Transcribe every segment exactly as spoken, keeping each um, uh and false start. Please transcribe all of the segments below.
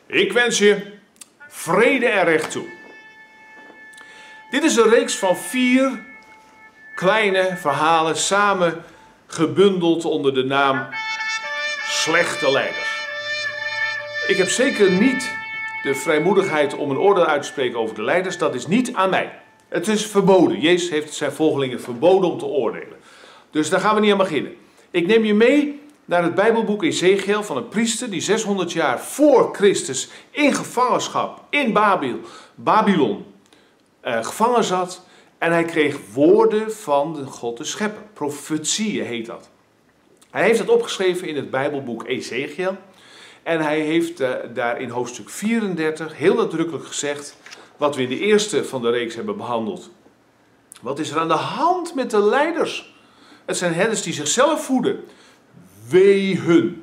Ik wens je vrede en recht toe. Dit is een reeks van vier kleine verhalen samen gebundeld onder de naam Slechte Leiders. Ik heb zeker niet de vrijmoedigheid om een oordeel uit te spreken over de leiders. Dat is niet aan mij. Het is verboden. Jezus heeft zijn volgelingen verboden om te oordelen. Dus daar gaan we niet aan beginnen. Ik neem je mee naar het Bijbelboek Ezechiel van een priester die zeshonderd jaar voor Christus in gevangenschap in Babel, Babylon uh, gevangen zat. En hij kreeg woorden van de God de Schepper. Profetieën heet dat. Hij heeft dat opgeschreven in het Bijbelboek Ezechiel. En hij heeft uh, daar in hoofdstuk vierendertig heel nadrukkelijk gezegd wat we in de eerste van de reeks hebben behandeld. Wat is er aan de hand met de leiders? Het zijn herders die zichzelf voeden. Wee hun.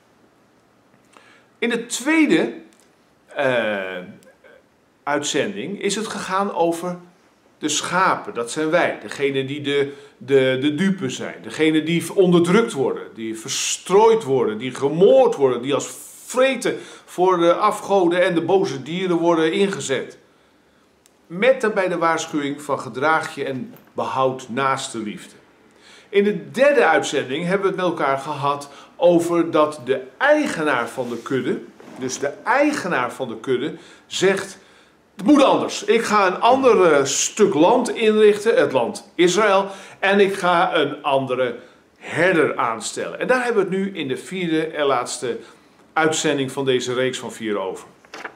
In de tweede uh, uitzending is het gegaan over de schapen. Dat zijn wij. Degene die de, de, de dupe zijn. Degene die onderdrukt worden. Die verstrooid worden. Die gemoord worden. Die als vreten voor de afgoden en de boze dieren worden ingezet. Met daarbij de waarschuwing van gedraag je en behoud naaste liefde. In de derde uitzending hebben we het met elkaar gehad over dat de eigenaar van de kudde, dus de eigenaar van de kudde, zegt: het moet anders. Ik ga een ander uh, stuk land inrichten, het land Israël, en ik ga een andere herder aanstellen. En daar hebben we het nu in de vierde en laatste uitzending van deze reeks van vier over.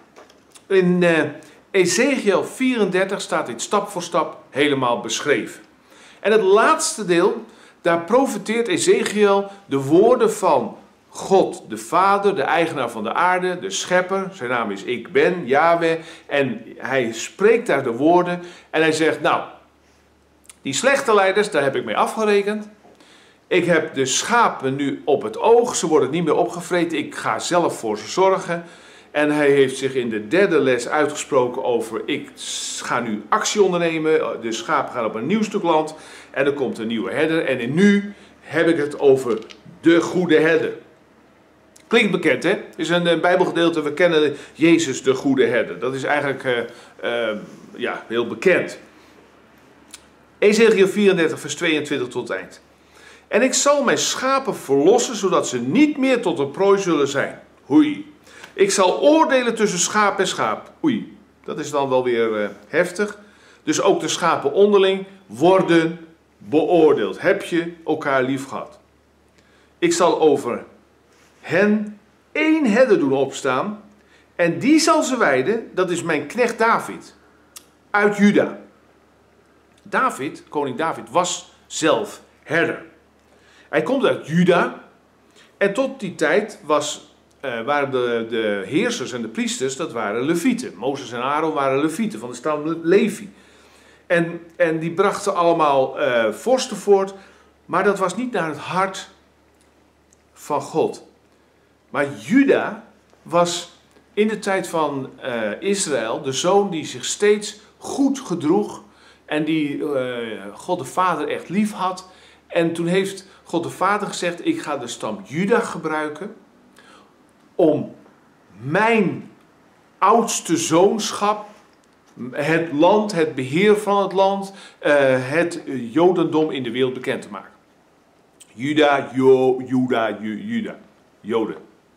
In uh, Ezechiel vierendertig staat dit stap voor stap helemaal beschreven. En het laatste deel, daar profeteert Ezechiel de woorden van God, de Vader, de eigenaar van de aarde, de schepper. Zijn naam is Ik Ben, Yahweh. En hij spreekt daar de woorden en hij zegt: nou, die slechte leiders, daar heb ik mee afgerekend. Ik heb de schapen nu op het oog, ze worden niet meer opgevreten. Ik ga zelf voor ze zorgen. En hij heeft zich in de derde les uitgesproken over: ik ga nu actie ondernemen. De schapen gaan op een nieuw stuk land. En er komt een nieuwe herder. En nu heb ik het over de goede herder. Klinkt bekend, hè? Het is een, een Bijbelgedeelte. We kennen Jezus, de goede herder. Dat is eigenlijk uh, uh, ja, heel bekend. Ezechiel vierendertig, vers tweeëntwintig tot het eind. En ik zal mijn schapen verlossen, zodat ze niet meer tot een prooi zullen zijn. Hoei. Ik zal oordelen tussen schaap en schaap. Oei, dat is dan wel weer uh, heftig. Dus ook de schapen onderling worden beoordeeld. Heb je elkaar lief gehad? Ik zal over hen één herder doen opstaan. En die zal ze weiden. Dat is mijn knecht David. Uit Juda. David, koning David, was zelf herder. Hij komt uit Juda. En tot die tijd was... Uh, waren de, de heersers en de priesters, dat waren levieten. Mozes en Aaron waren levieten van de stam Levi. En, en die brachten allemaal uh, vorsten voort, maar dat was niet naar het hart van God. Maar Juda was in de tijd van uh, Israël de zoon die zich steeds goed gedroeg en die uh, God de Vader echt lief had. En toen heeft God de Vader gezegd: ik ga de stam Juda gebruiken om mijn oudste zoonschap, het land, het beheer van het land, uh, het Jodendom in de wereld bekend te maken. Juda, Jo, Juda, Ju, Juda, Joden.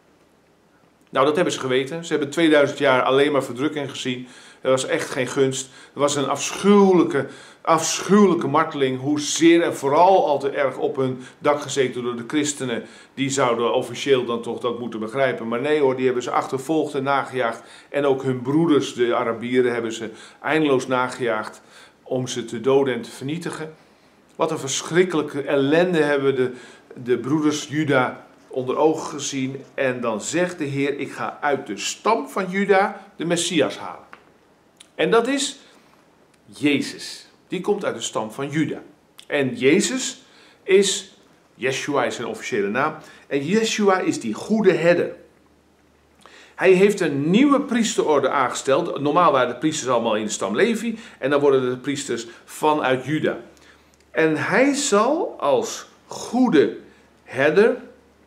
Nou, dat hebben ze geweten. Ze hebben tweeduizend jaar alleen maar verdrukking gezien. Er was echt geen gunst. Er was een afschuwelijke, afschuwelijke marteling. Hoezeer en vooral al te erg op hun dak gezeten door de christenen. Die zouden officieel dan toch dat moeten begrijpen. Maar nee hoor, die hebben ze achtervolgd en nagejaagd. En ook hun broeders, de Arabieren, hebben ze eindeloos nagejaagd om ze te doden en te vernietigen. Wat een verschrikkelijke ellende hebben de, de broeders Juda onder ogen gezien. En dan zegt de Heer: ik ga uit de stam van Juda de Messias halen. En dat is Jezus. Die komt uit de stam van Juda. En Jezus is, Yeshua is zijn officiële naam. En Yeshua is die goede herder. Hij heeft een nieuwe priesterorde aangesteld. Normaal waren de priesters allemaal in de stam Levi. En dan worden de priesters vanuit Juda. En hij zal als goede herder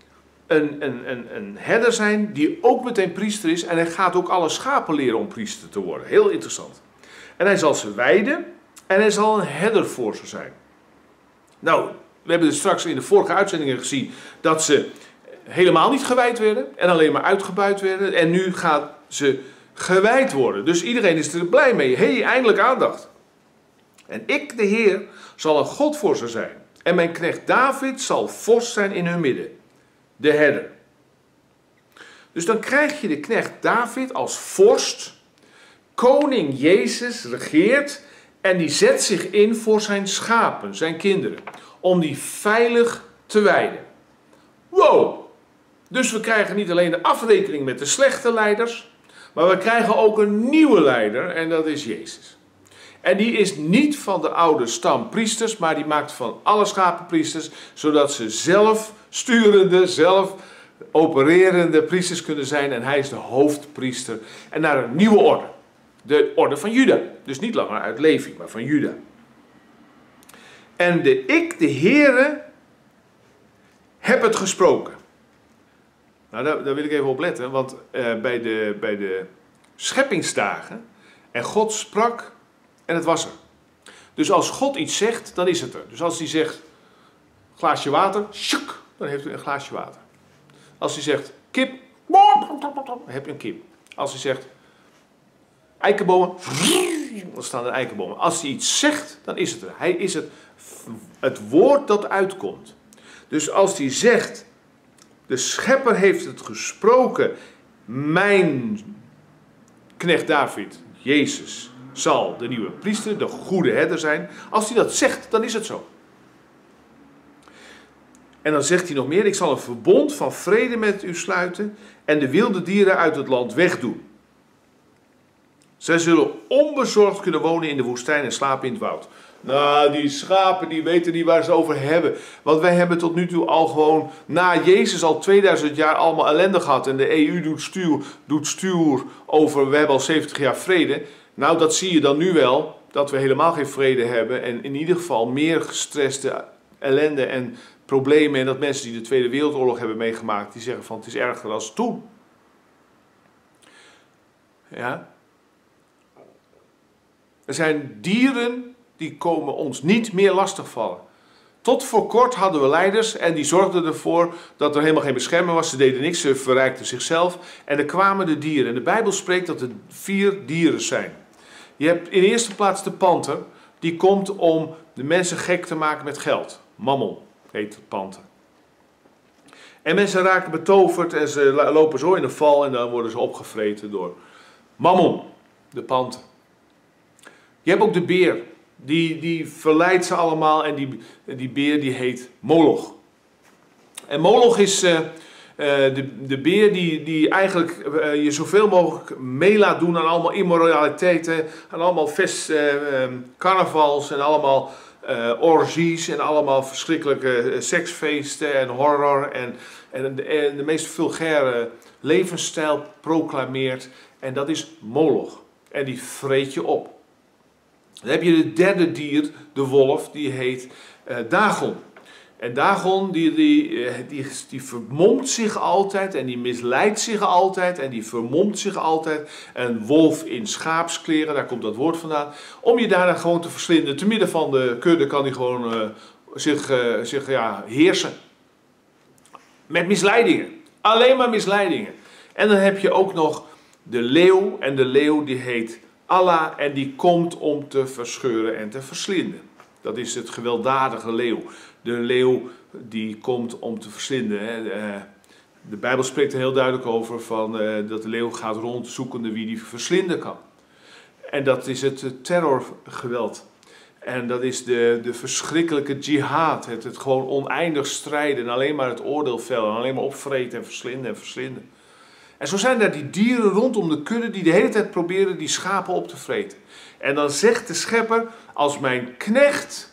een, een, een, een herder zijn die ook meteen priester is. En hij gaat ook alle schapen leren om priester te worden. Heel interessant. En hij zal ze weiden en hij zal een herder voor ze zijn. Nou, we hebben dus straks in de vorige uitzendingen gezien dat ze helemaal niet gewijd werden en alleen maar uitgebuit werden. En nu gaan ze gewijd worden. Dus iedereen is er blij mee. Hé, hey, eindelijk aandacht. En ik, de Heer, zal een God voor ze zijn. En mijn knecht David zal vorst zijn in hun midden. De herder. Dus dan krijg je de knecht David als vorst. Koning Jezus regeert. En die zet zich in voor zijn schapen, zijn kinderen. Om die veilig te weiden. Wow! Dus we krijgen niet alleen de afrekening met de slechte leiders. Maar we krijgen ook een nieuwe leider. En dat is Jezus. En die is niet van de oude stam priesters, maar die maakt van alle schapen priesters, zodat ze zelf sturende, zelf opererende priesters kunnen zijn. En hij is de hoofdpriester. En naar een nieuwe orde. De orde van Juda. Dus niet langer uit Levi, maar van Juda. En de ik, de Heere, heb het gesproken. Nou, daar, daar wil ik even op letten, want uh, bij, de, bij de scheppingsdagen, en God sprak en het was er. Dus als God iets zegt, dan is het er. Dus als hij zegt, glaasje water, shuk, dan heeft u een glaasje water. Als hij zegt, kip, dan heb je een kip. Als hij zegt, eikenbomen, dan staan er eikenbomen. Als hij iets zegt, dan is het er. Hij is het, het woord dat uitkomt. Dus als hij zegt, de schepper heeft het gesproken, mijn knecht David, Jezus, zal de nieuwe priester, de goede herder zijn. Als hij dat zegt, dan is het zo. En dan zegt hij nog meer, ik zal een verbond van vrede met u sluiten en de wilde dieren uit het land wegdoen. Zij zullen onbezorgd kunnen wonen in de woestijn en slapen in het woud. Nou, die schapen die weten niet waar ze het over hebben. Want wij hebben tot nu toe al gewoon na Jezus al tweeduizend jaar allemaal ellende gehad. En de E U doet stuur, doet stuur over, we hebben al zeventig jaar vrede. Nou, dat zie je dan nu wel, dat we helemaal geen vrede hebben. En in ieder geval meer gestreste ellende en problemen. En dat mensen die de Tweede Wereldoorlog hebben meegemaakt, die zeggen van het is erger dan toen. Ja. Er zijn dieren die komen ons niet meer lastigvallen. Tot voor kort hadden we leiders en die zorgden ervoor dat er helemaal geen bescherming was. Ze deden niks, ze verrijkten zichzelf. En er kwamen de dieren. En de Bijbel spreekt dat er vier dieren zijn. Je hebt in de eerste plaats de panter. Die komt om de mensen gek te maken met geld. Mammon heet de panter. En mensen raken betoverd en ze lopen zo in een val en dan worden ze opgevreten door Mammon, de panter. Je hebt ook de beer. Die, die verleidt ze allemaal en die, die beer die heet Moloch. En Moloch is uh, uh, de, de beer die, die eigenlijk uh, je zoveel mogelijk mee laat doen aan allemaal immoraliteiten. Aan allemaal fest, uh, um, carnavals en allemaal uh, orgies en allemaal verschrikkelijke uh, seksfeesten en horror. En, en, de, en de meest vulgaire levensstijl proclameert. En dat is Moloch. En die vreet je op. Dan heb je het derde dier, de wolf, die heet uh, Dagon. En Dagon, die, die, die, die vermomt zich altijd en die misleidt zich altijd en die vermomt zich altijd. Een wolf in schaapskleren, daar komt dat woord vandaan. Om je daarna gewoon te verslinden. Te midden van de kudde kan hij gewoon uh, zich, uh, zich ja, heersen. Met misleidingen. Alleen maar misleidingen. En dan heb je ook nog de leeuw. En de leeuw die heet Allah en die komt om te verscheuren en te verslinden. Dat is het gewelddadige leeuw. De leeuw die komt om te verslinden. De Bijbel spreekt er heel duidelijk over van, dat de leeuw gaat rond zoekende wie die verslinden kan. En dat is het terrorgeweld. En dat is de, de verschrikkelijke jihad. Het, het gewoon oneindig strijden en alleen maar het oordeel vellen. En alleen maar opvreten en verslinden en verslinden. En zo zijn daar die dieren rondom de kudde die de hele tijd proberen die schapen op te vreten. En dan zegt de schepper, als mijn knecht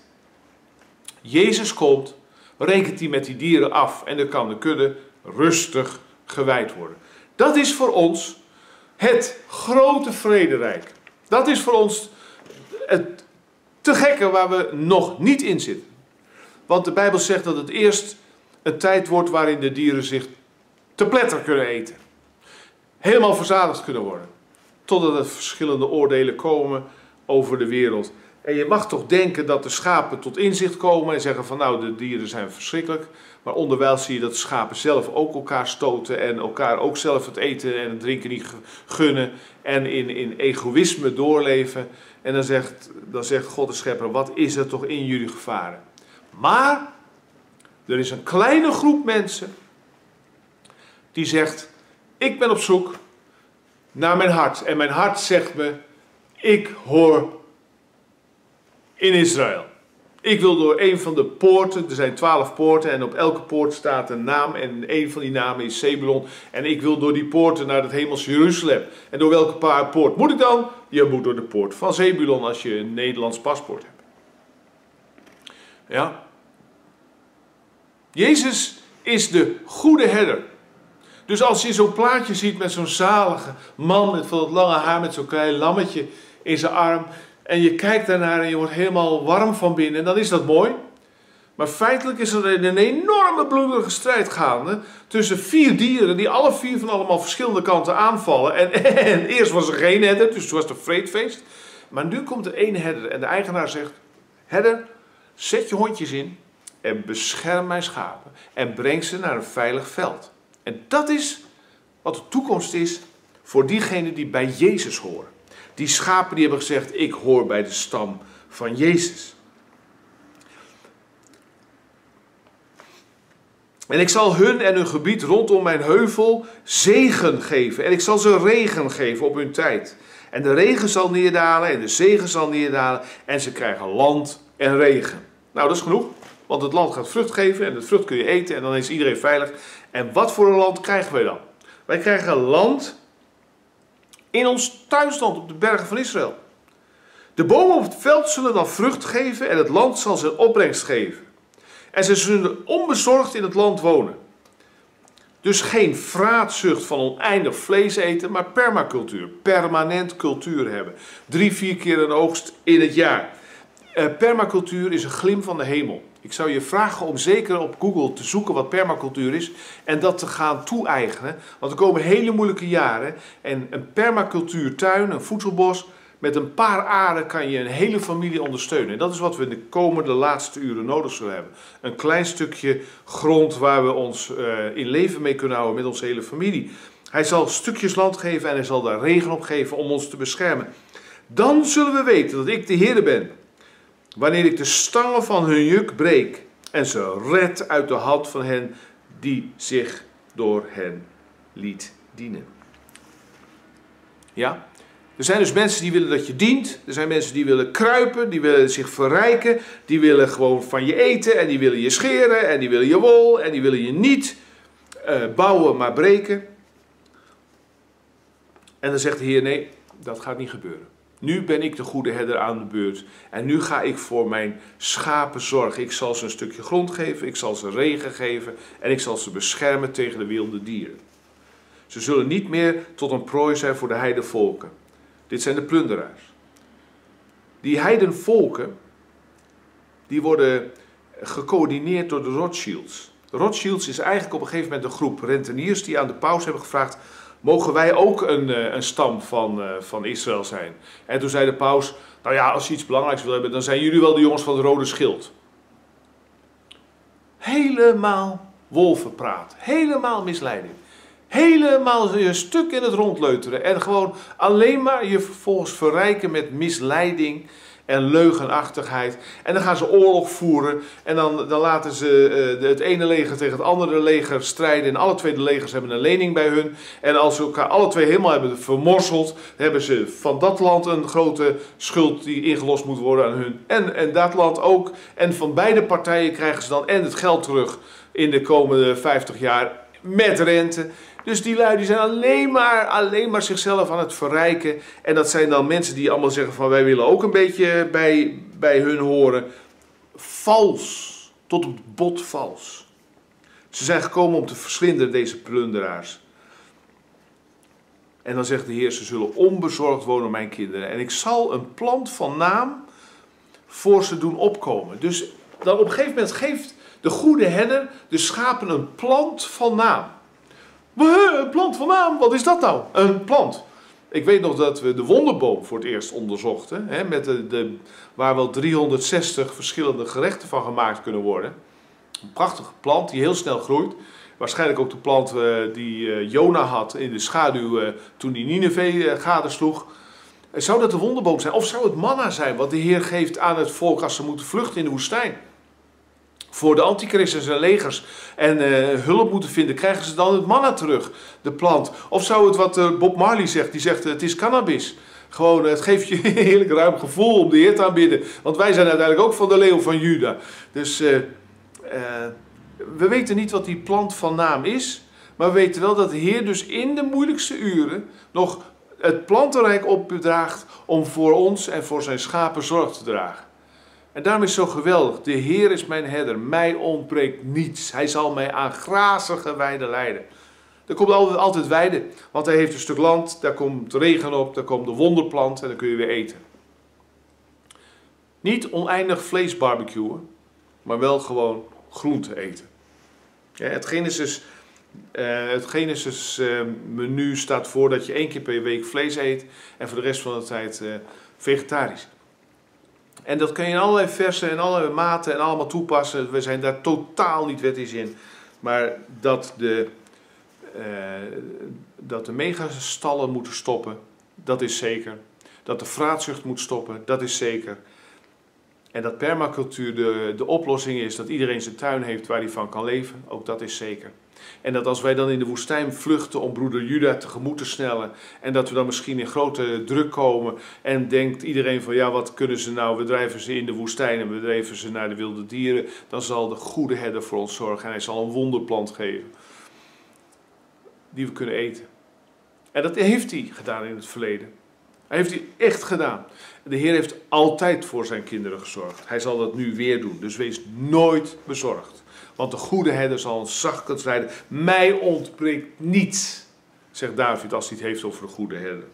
Jezus komt, rekent hij met die dieren af. En dan kan de kudde rustig gewijd worden. Dat is voor ons het grote vrederijk. Dat is voor ons het te gekke waar we nog niet in zitten. Want de Bijbel zegt dat het eerst een tijd wordt waarin de dieren zich te pletter kunnen eten. Helemaal verzadigd kunnen worden. Totdat er verschillende oordelen komen over de wereld. En je mag toch denken dat de schapen tot inzicht komen en zeggen van nou, de dieren zijn verschrikkelijk. Maar onderwijl zie je dat de schapen zelf ook elkaar stoten en elkaar ook zelf het eten en het drinken niet gunnen. En in, in egoïsme doorleven. En dan zegt, dan zegt God de Schepper, wat is er toch in jullie gevaren? Maar er is een kleine groep mensen die zegt, ik ben op zoek naar mijn hart. En mijn hart zegt me, ik hoor in Israël. Ik wil door een van de poorten, er zijn twaalf poorten en op elke poort staat een naam en een van die namen is Zebulon. En ik wil door die poorten naar het hemelse Jeruzalem. En door welke poort moet ik dan? Je moet door de poort van Zebulon als je een Nederlands paspoort hebt. Ja. Jezus is de goede herder. Dus als je zo'n plaatje ziet met zo'n zalige man met van dat lange haar met zo'n klein lammetje in zijn arm. En je kijkt daarnaar en je wordt helemaal warm van binnen. En dan is dat mooi. Maar feitelijk is er een enorme bloedige strijd gaande tussen vier dieren die alle vier van allemaal verschillende kanten aanvallen. En, en eerst was er geen herder, dus het was een vreedfeest. Maar nu komt er één herder en de eigenaar zegt, herder, zet je hondjes in en bescherm mijn schapen en breng ze naar een veilig veld. En dat is wat de toekomst is voor diegenen die bij Jezus horen. Die schapen die hebben gezegd, ik hoor bij de stam van Jezus. En ik zal hun en hun gebied rondom mijn heuvel zegen geven. En ik zal ze regen geven op hun tijd. En de regen zal neerdalen en de zegen zal neerdalen. En ze krijgen land en regen. Nou, dat is genoeg. Want het land gaat vrucht geven en het vrucht kun je eten en dan is iedereen veilig. En wat voor een land krijgen wij dan? Wij krijgen land in ons thuisland op de bergen van Israël. De bomen op het veld zullen dan vrucht geven en het land zal zijn opbrengst geven. En ze zullen onbezorgd in het land wonen. Dus geen vraatzucht van oneindig vlees eten, maar permacultuur. Permanent cultuur hebben. Drie, vier keer een oogst in het jaar. Uh, permacultuur is een glim van de hemel. Ik zou je vragen om zeker op Google te zoeken wat permacultuur is en dat te gaan toe-eigenen. Want er komen hele moeilijke jaren en een permacultuurtuin, een voedselbos, met een paar aarden kan je een hele familie ondersteunen. En dat is wat we in de komende laatste uren nodig zullen hebben. Een klein stukje grond waar we ons uh, in leven mee kunnen houden met onze hele familie. Hij zal stukjes land geven en hij zal daar regen op geven om ons te beschermen. Dan zullen we weten dat ik de Heer ben. Wanneer ik de stangen van hun juk breek en ze red uit de hand van hen die zich door hen liet dienen. Ja? Er zijn dus mensen die willen dat je dient. Er zijn mensen die willen kruipen, die willen zich verrijken. Die willen gewoon van je eten en die willen je scheren en die willen je wol en die willen je niet uh, bouwen maar breken. En dan zegt de Heer, nee, dat gaat niet gebeuren. Nu ben ik de goede herder aan de beurt. En nu ga ik voor mijn schapen zorgen. Ik zal ze een stukje grond geven. Ik zal ze regen geven. En ik zal ze beschermen tegen de wilde dieren. Ze zullen niet meer tot een prooi zijn voor de heidenvolken. Dit zijn de plunderaars. Die heidenvolken, die worden gecoördineerd door de Rothschilds. De Rothschilds is eigenlijk op een gegeven moment een groep renteniers die aan de paus hebben gevraagd, mogen wij ook een, een stam van, van Israël zijn? En toen zei de paus, nou ja, als je iets belangrijks wil hebben, dan zijn jullie wel de jongens van het rode schild. Helemaal wolvenpraat. Helemaal misleiding. Helemaal je stuk in het rondleuteren. En gewoon alleen maar je vervolgens verrijken met misleiding en leugenachtigheid. En dan gaan ze oorlog voeren. En dan, dan laten ze uh, het ene leger tegen het andere leger strijden. En alle twee de legers hebben een lening bij hun. En als ze elkaar alle twee helemaal hebben vermorseld, hebben ze van dat land een grote schuld die ingelost moet worden aan hun. En, en dat land ook. En van beide partijen krijgen ze dan en het geld terug in de komende vijftig jaar met rente. Dus die lui die zijn alleen maar, alleen maar zichzelf aan het verrijken. En dat zijn dan mensen die allemaal zeggen van wij willen ook een beetje bij, bij hun horen. Vals. Tot op het bot vals. Ze zijn gekomen om te verslinden, deze plunderaars. En dan zegt de Heer, ze zullen onbezorgd wonen, mijn kinderen. En ik zal een plant van naam voor ze doen opkomen. Dus dan op een gegeven moment geeft de goede herder de schapen een plant van naam. Een plant van naam, wat is dat nou? Een plant. Ik weet nog dat we de wonderboom voor het eerst onderzochten. Hè, met de, de, waar wel driehonderdzestig verschillende gerechten van gemaakt kunnen worden. Een prachtige plant die heel snel groeit. Waarschijnlijk ook de plant uh, die uh, Jona had in de schaduw uh, toen hij Nineveh uh, gadesloeg. Zou dat de wonderboom zijn? Of zou het manna zijn wat de Heer geeft aan het volk als ze moeten vluchten in de woestijn? Voor de antichristen en zijn legers en uh, hulp moeten vinden, krijgen ze dan het manna terug, de plant. Of zou het wat uh, Bob Marley zegt, die zegt uh, het is cannabis. Gewoon, uh, het geeft je een heerlijk ruim gevoel om de Heer te aanbidden. Want wij zijn uiteindelijk ook van de leeuw van Juda. Dus uh, uh, we weten niet wat die plant van naam is. Maar we weten wel dat de Heer dus in de moeilijkste uren nog het plantenrijk opdraagt om voor ons en voor zijn schapen zorg te dragen. En daarom is het zo geweldig. De Heer is mijn herder. Mij ontbreekt niets. Hij zal mij aan grazige weiden leiden. Er komt altijd, altijd weide. Want hij heeft een stuk land. Daar komt regen op. Daar komt de wonderplant. En dan kun je weer eten. Niet oneindig vlees barbecuen. Maar wel gewoon groente eten. Ja, het Genesis, uh, het Genesis uh, menu staat voor dat je één keer per week vlees eet. En voor de rest van de tijd uh, vegetarisch. En dat kun je in allerlei versen en allerlei maten en allemaal toepassen. We zijn daar totaal niet wettisch in. Maar dat de, uh, dat de megastallen moeten stoppen, dat is zeker. Dat de vraatzucht moet stoppen, dat is zeker. En dat permacultuur de, de oplossing is, dat iedereen zijn tuin heeft waar hij van kan leven, ook dat is zeker. En dat als wij dan in de woestijn vluchten om broeder Juda tegemoet te snellen, en dat we dan misschien in grote druk komen en denkt iedereen van ja, wat kunnen ze nou, we drijven ze in de woestijn en we drijven ze naar de wilde dieren, dan zal de goede herder voor ons zorgen en hij zal een wonderplant geven die we kunnen eten. En dat heeft hij gedaan in het verleden. Hij heeft hij echt gedaan. De Heer heeft altijd voor zijn kinderen gezorgd. Hij zal dat nu weer doen. Dus wees nooit bezorgd. Want de goede herder zal ons zachtkens leiden. Mij ontbreekt niets, zegt David als hij het heeft over de goede herder.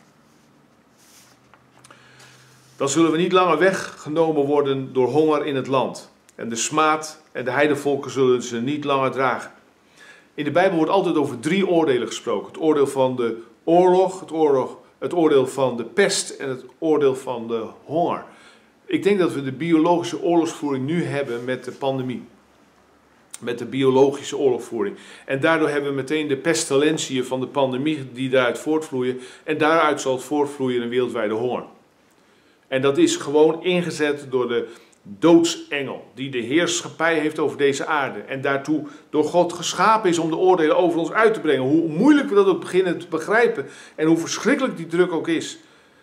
Dan zullen we niet langer weggenomen worden door honger in het land. En de smaad en de heidevolken zullen ze niet langer dragen. In de Bijbel wordt altijd over drie oordelen gesproken. Het oordeel van de oorlog, het oorlog Het oordeel van de pest en het oordeel van de honger. Ik denk dat we de biologische oorlogsvoering nu hebben met de pandemie. Met de biologische oorlogsvoering. En daardoor hebben we meteen de pestilentiën van de pandemie die daaruit voortvloeien. En daaruit zal het voortvloeien een wereldwijde honger. En dat is gewoon ingezet door de doodsengel. Die de heerschappij heeft over deze aarde. En daartoe door God geschapen is om de oordelen over ons uit te brengen. Hoe moeilijk we dat ook beginnen te begrijpen. En hoe verschrikkelijk die druk ook is.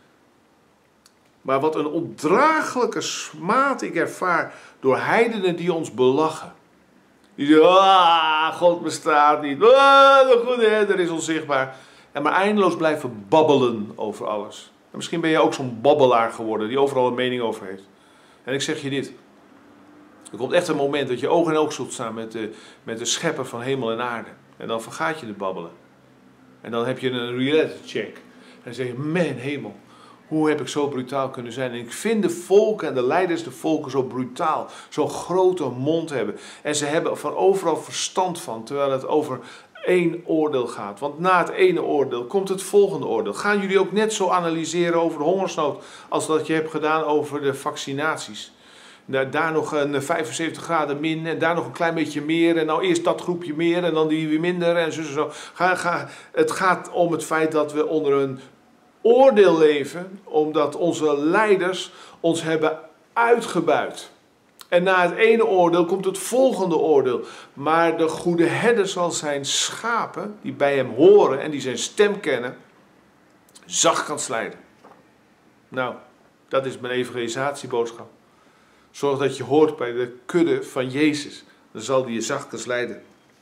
Maar wat een ondraaglijke smaad ik ervaar door heidenen die ons belachen. Die zeggen, ah, God bestaat niet. Ah, de goede herder is onzichtbaar. En maar eindeloos blijven babbelen over alles. En misschien ben je ook zo'n babbelaar geworden die overal een mening over heeft. En ik zeg je dit. Er komt echt een moment dat je oog in oog zult staan met de, met de schepper van hemel en aarde. En dan vergaat je het babbelen. En dan heb je een reality check. En dan zeg je, man hemel, hoe heb ik zo brutaal kunnen zijn? En ik vind de volken en de leiders de volken zo brutaal. Zo'n grote mond hebben. En ze hebben van overal verstand van. Terwijl het over één oordeel gaat. Want na het ene oordeel komt het volgende oordeel. Gaan jullie ook net zo analyseren over de hongersnood als dat je hebt gedaan over de vaccinaties? Daar, daar nog een vijfenzeventig graden min en daar nog een klein beetje meer. En nou eerst dat groepje meer en dan die weer minder en zo. zo. Ga, ga. Het gaat om het feit dat we onder een oordeel leven. Omdat onze leiders ons hebben uitgebuit. En na het ene oordeel komt het volgende oordeel. Maar de goede herder zal zijn schapen, die bij hem horen en die zijn stem kennen, zachtkens leiden. Nou, dat is mijn evangelisatieboodschap. Zorg dat je hoort bij de kudde van Jezus. Dan zal die je zachtkens leiden.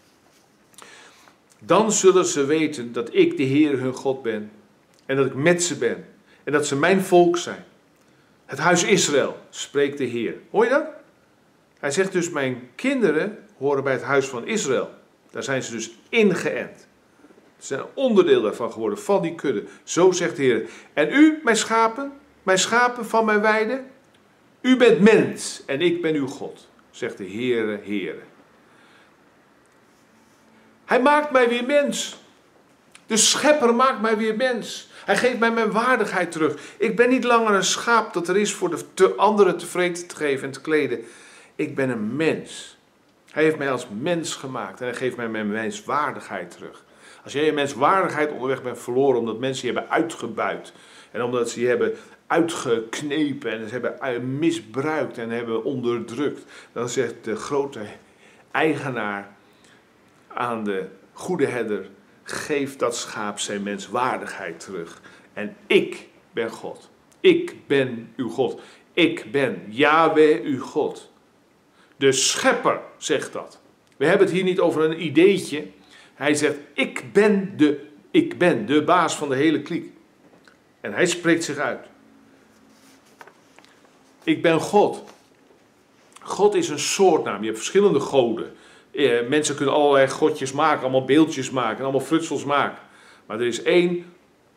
Dan zullen ze weten dat ik de Heer hun God ben. En dat ik met ze ben. En dat ze mijn volk zijn. Het huis Israël, spreekt de Heer. Hoor je dat? Hij zegt dus, mijn kinderen horen bij het huis van Israël. Daar zijn ze dus ingeënt. Ze zijn een onderdeel daarvan geworden, van die kudde. Zo zegt de Heer. En u, mijn schapen, mijn schapen van mijn weide, u bent mens en ik ben uw God, zegt de Heere, Heere. Hij maakt mij weer mens. De schepper maakt mij weer mens. Hij geeft mij mijn waardigheid terug. Ik ben niet langer een schaap dat er is voor de te anderen tevreden te geven en te kleden. Ik ben een mens. Hij heeft mij als mens gemaakt en hij geeft mij mijn menswaardigheid terug. Als jij je menswaardigheid onderweg bent verloren omdat mensen je hebben uitgebuit en omdat ze je hebben uitgeknepen en ze hebben misbruikt en hebben onderdrukt, dan zegt de grote eigenaar aan de goede herder: geef dat schaap zijn menswaardigheid terug. En ik ben God. Ik ben uw God. Ik ben Yahweh uw God. De schepper zegt dat. We hebben het hier niet over een ideetje. Hij zegt: ik ben de, ik ben de baas van de hele kliek. En hij spreekt zich uit. Ik ben God. God is een soortnaam. Je hebt verschillende goden. Eh, mensen kunnen allerlei godjes maken, allemaal beeldjes maken, allemaal frutsels maken. Maar er is één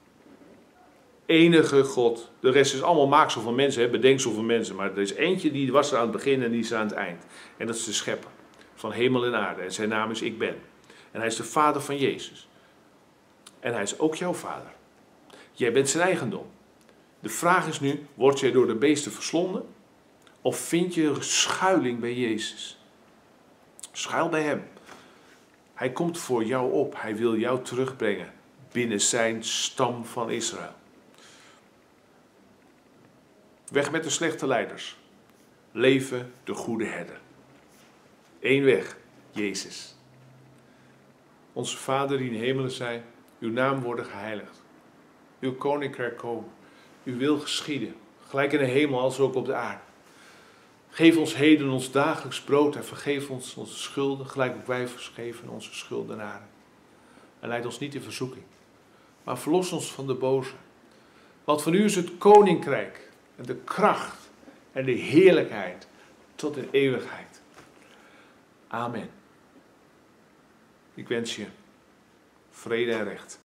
enige God. De rest is allemaal maaksel van mensen, hè, bedenksel van mensen. Maar er is eentje die was er aan het begin en die is aan het eind. En dat is de schepper van hemel en aarde. En zijn naam is Ik Ben. En hij is de vader van Jezus. En hij is ook jouw vader. Jij bent zijn eigendom. De vraag is nu, word jij door de beesten verslonden? Of vind je schuiling bij Jezus? Schuil bij hem. Hij komt voor jou op. Hij wil jou terugbrengen binnen zijn stam van Israël. Weg met de slechte leiders. Leven de goede herder. Eén weg, Jezus. Onze Vader die in de hemelen zij, uw naam worden geheiligd. Uw koninkrijk komen. Uw wil geschieden, gelijk in de hemel als ook op de aarde. Geef ons heden ons dagelijks brood en vergeef ons onze schulden, gelijk ook wij vergeven onze schuldenaren. En leid ons niet in verzoeking, maar verlos ons van de boze. Want van u is het koninkrijk en de kracht en de heerlijkheid tot in eeuwigheid. Amen. Ik wens je vrede en recht.